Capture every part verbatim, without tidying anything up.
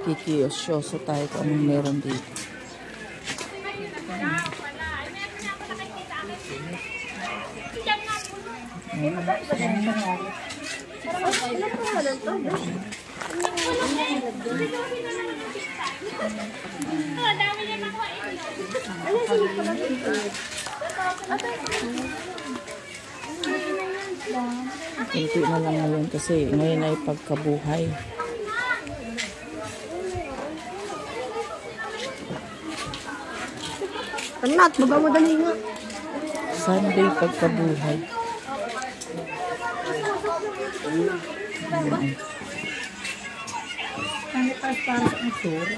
Kikiyosyoso tayo kung anong meron dito. Kunti na lang ngayon kasi ngayon ay pagkabuhay. Anak, baba mo dali nga. Sunday pagkabuhay. Ano pa para sa asura?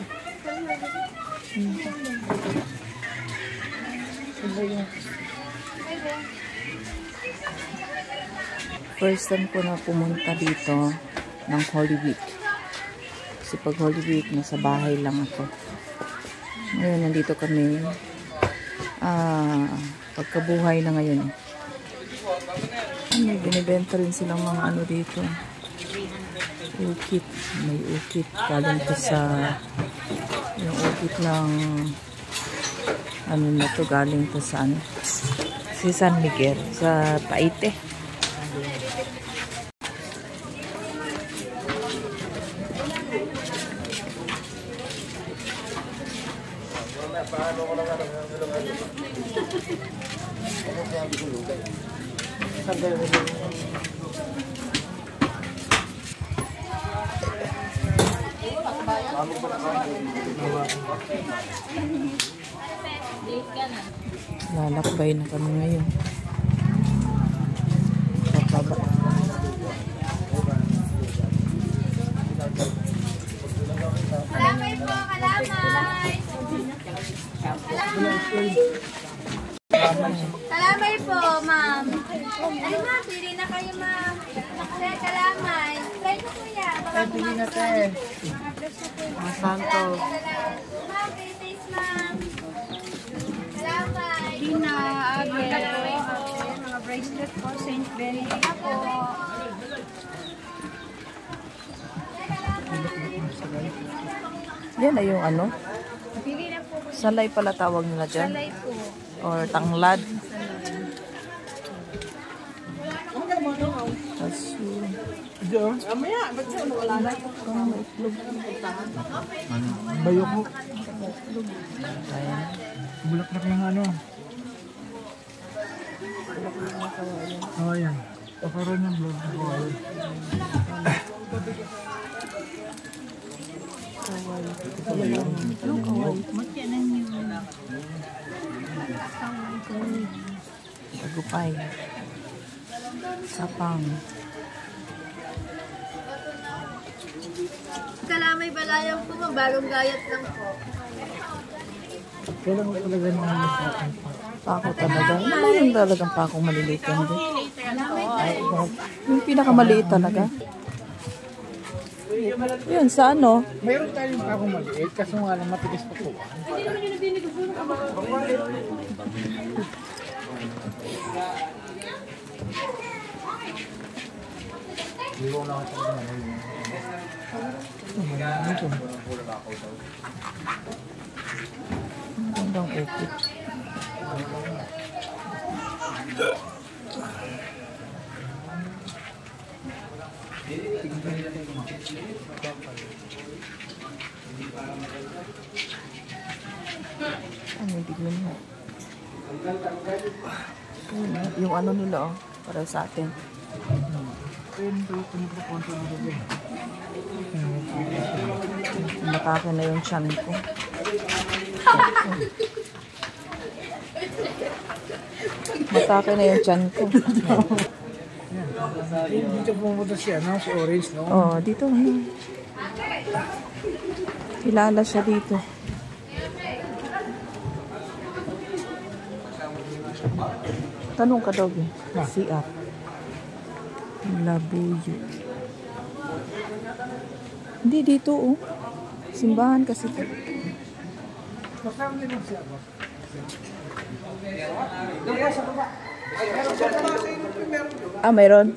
First time ko na pumunta dito ng Holy Week. Kasi pag Holy Week, nasa bahay lang ako. Ngayon, nandito kami. Ah, pagkabuhay na ngayon. May binibenta rin silang mga ano dito. Ukit. May ukit. Galing to sa yung ukit ng ano na to, galing to sa ano, si San Miguel sa Paite. Lalakbay na kami ngayon. Papaba. Kalamay po, kalamay. Kalamay. Kalamay po, ma'am. Ay, ma'am, pili na kayo, ma'am. Sir, kalamay. Try na kuya. Baka Pili na te. Mga santo. ma'am, pili ma'am. Kalamay. Dina, Agel, mga bracelet po, Saint Benedict po. Yan na yung ano? Pili na po. Salay pala tawag nila dyan. Salay po. Or tanglad. Aso. Amaya, ba't siya wala na? Bayok mo. Ayan. Bulaklak ng ano. Oh, yan. Pakaroon yung blog ng kawayan. Magkanan yun. Agupay. Sapang. Kalamay balayang po, ma'am. Bagong gayat lang po. Kailan ko talaga mga masakit. Pako talaga. Mayroon talagang pakong maliliit yan din. Yung pinakamaliit talaga. Yun, sa ano? Mayroon tayong pakong maliit, kaso nga lang matigas pa po. Iwan lang ako sa mga Hanggang ukit. Ano, bigyan mo. Yung ano nila, oh, para sa atin. Matake na yung tiyan ko. Matake na yung tiyan ko. dito pumunta siya, no? Si Orange, no? Oh, dito. Kilala siya dito. Tanong ka daw, eh. C R. Labuyo. Hindi, dito, oh. Simbahan kasi. Kasama din siya, boss. Ah, mayroon?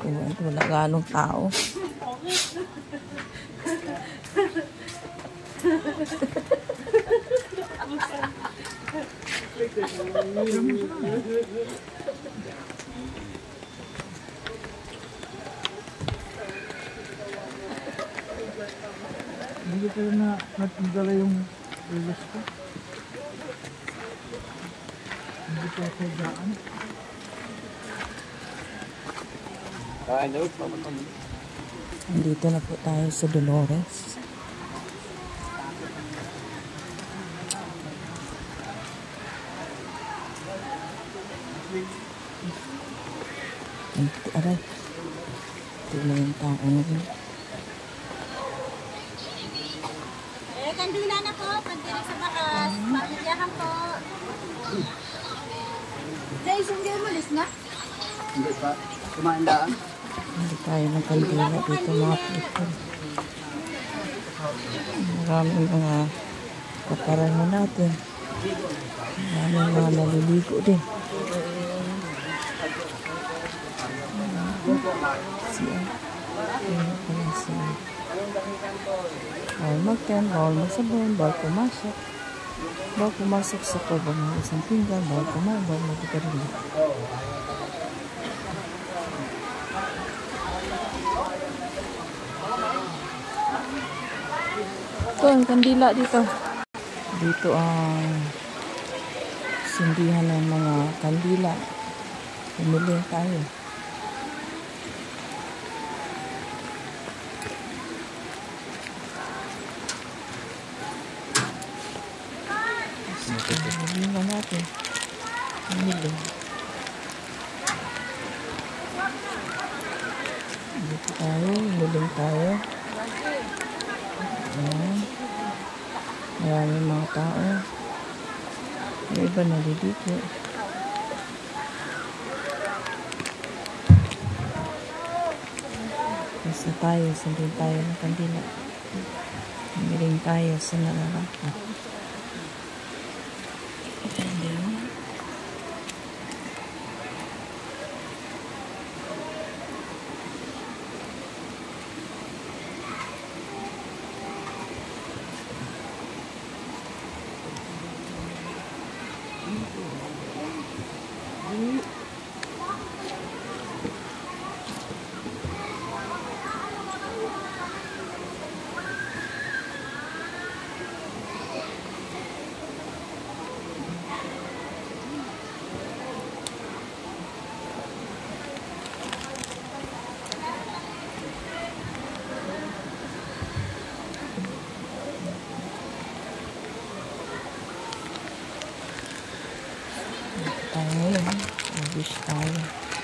Oh, wala ganong tao. Hindi ko na nagdala yung rilis ko. Hindi ko ako daan. Nandito na po tayo sa Dolores. Aray. Tignan yung tao na rin. Eh, kandila na po. Pagdirik sa bakas. Pagdiyakan po. Dahil hindi umalis na? Hindi pa. Kumain daan. Hindi tayo ng kandila dito mga people. Maraming mga kaparano natin. Maraming mga naliligo din. Siya. Ano pala siya. Bawal magtan, bawal magsabon, bawal pumasok. Bawal pumasok sa kabang ng isang pinggan, bawal kumain, bawal magkakarili. Ito ang kandila dito. Dito ang sindihan ng mga kandila. Pumili tayo. Pumili na natin. Pumili. Dito tayo. Pumili tayo. Ayan. Maraming mga tao. Yung iba naliligo. Basta tayo, sundin tayo ng kandila. Humiling tayo sa nararapa. Ayan. Tayo ngayon. Mag-wish tayo.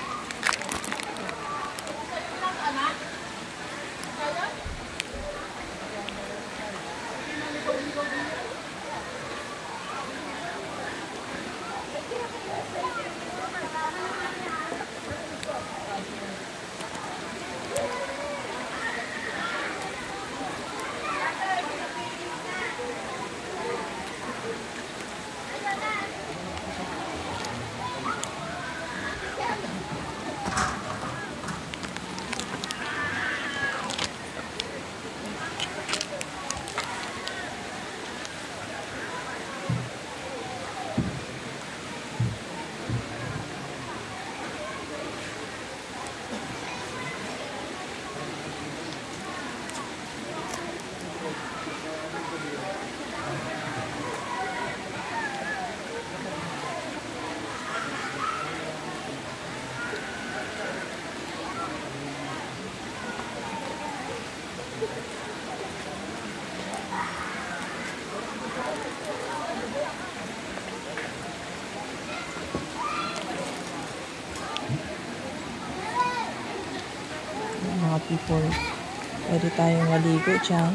Mga people, pwede tayong maligo dyan.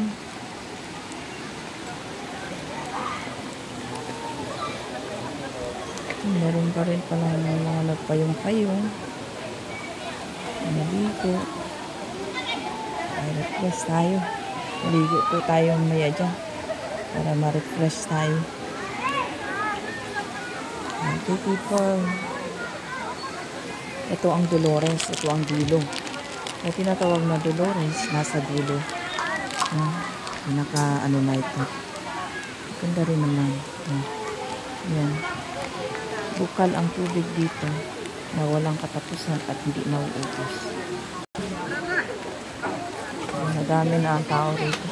Meron pa rin pala mga nagpayong-payong. Maligo. Ay, refresh tayo. Maligo po tayo maya dyan para ma-refresh tayo. Okay people. Ito ang Dolores. Ito ang Bilong. May tinatawag na Dolores, nasa dulo. Uh, pinaka ano na ito. Ganda rin naman. Uh, yan. Bukal ang tubig dito na walang katapusan at hindi nauubos. Madami na ang tao rito.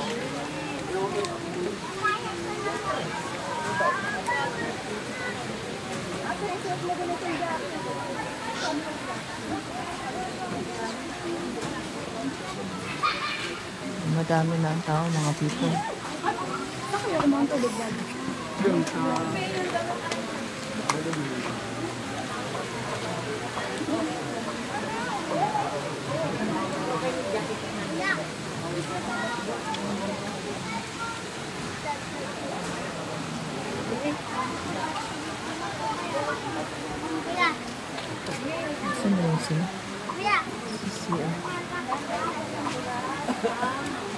Madami na ang tao, mga people. Saan na yun sila? Sisiya.